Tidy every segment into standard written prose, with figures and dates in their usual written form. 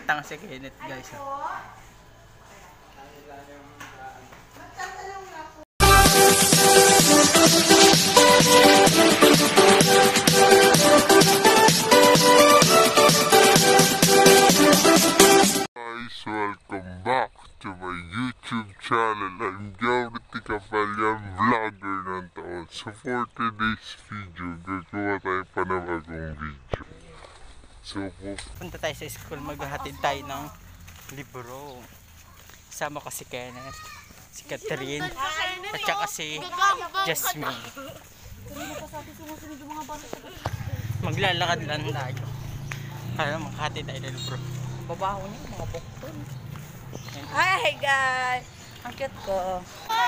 Mantang si Kenneth, guys. Guys, welcome back to my YouTube channel. I'm Jhowry Capellan, vlogger ng taon. So for today's video, gagawa tayo panibagong video. So Punta tayo sa school, maghahatid tayo ng libro. Sama ko si Kenneth, si Catherine, at saka si Jasmine. Maglalakad lang tayo para makahatid tayo ng libro. Babaho niya, mga bukton. Hi guys! Ang cute ko.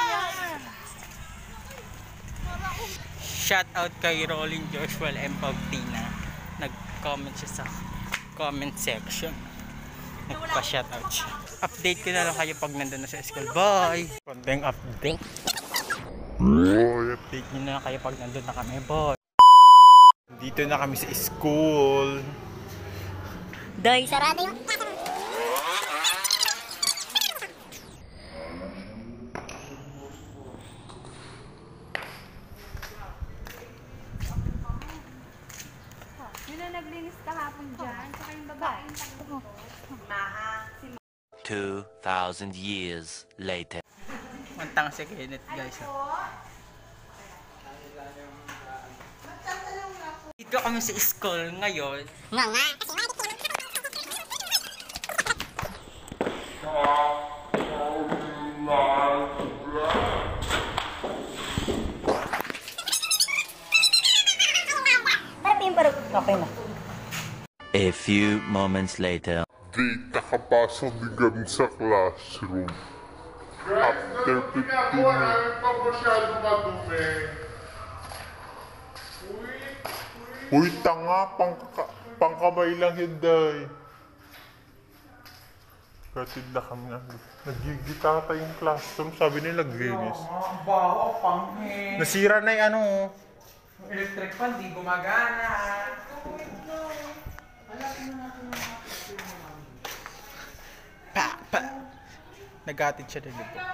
Shout out kay Rolling Joshua M. Pautina. Nag-comment siya sa comment section. Nagpa-shout out siya. Update ko na lang kayo pag nandun na sa school. Bye! Konting update. Update nyo na lang kayo pag nandun na kami. Bye! Dito na kami sa school. Doy, sarado yung... Yun na naglinis kahapon dyan, saka yung babaeng takbo. 2,000 years later. Mantang si Kenneth, guys. Dito kami sa school ngayon. Nga nga! Okay na. A few moments later. di nakapasok din sa classroom. After 15 minutes. Uy, tanga, pangkamay lang yun, day. Katid na kami na. Nagigita tayong classroom, sabi nila naglinis. Ang baho, panghe. Nasira na yung ano. Yung electric fan, di gumagana. Nagatid siya ng libro.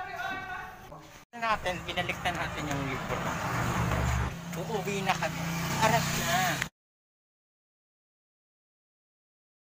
Binalik na natin yung libro. Uuwi na kami. Aras na.